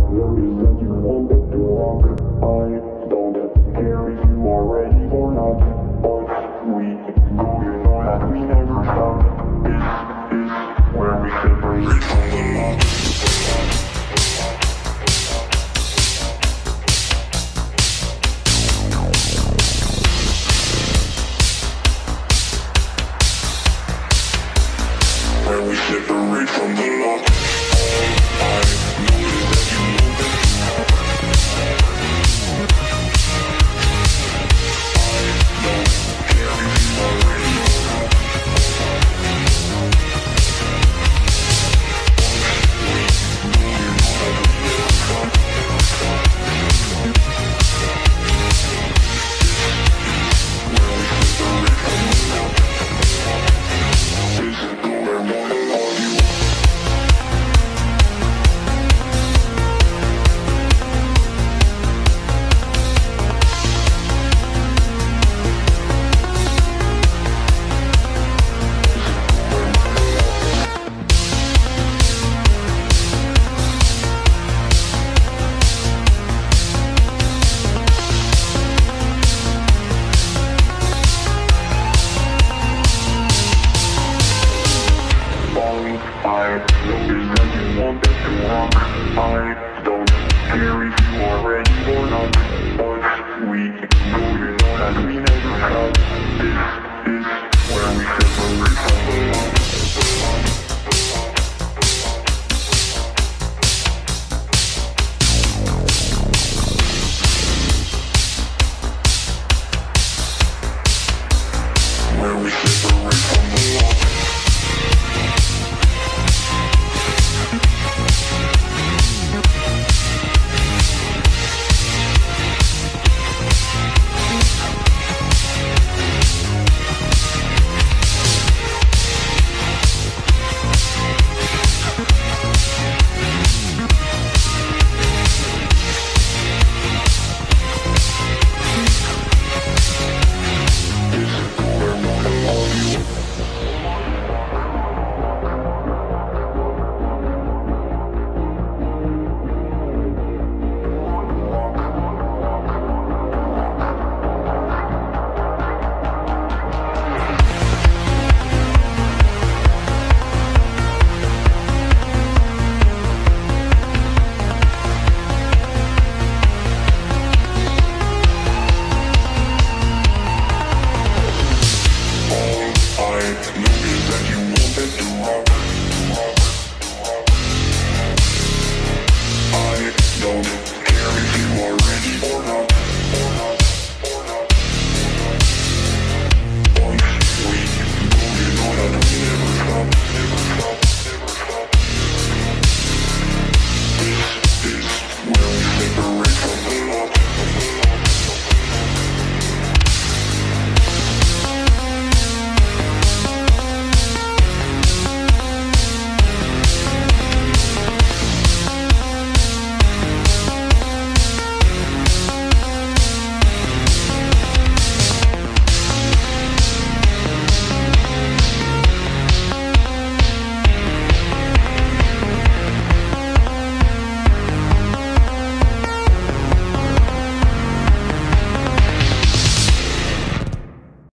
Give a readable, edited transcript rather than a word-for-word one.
Notice that you wanted to walk. I don't care if you are ready or not, but we go, you know that we never stop. This is where we separate from the lot. Where we separate from the lot. I notice that you wanted to walk. I don't care if you are ready or not. I noticed that you wanted to walk. I don't care if you are ready or not, but we go, you know that we never stop. This is where we separate from the lot.